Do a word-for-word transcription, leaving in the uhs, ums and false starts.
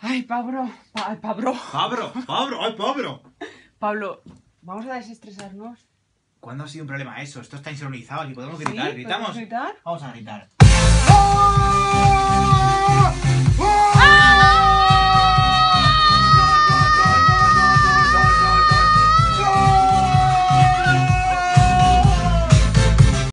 Ay, Pablo. Pa ay, Pablo. Pablo, Pablo, ay, Pablo. Pablo, vamos a desestresarnos. ¿Cuándo ha sido un problema eso? Esto está insonorizado, aquí podemos ¿Sí? gritar. ¿Gritamos? ¿Podemos gritar? Vamos a gritar. ¡Oh!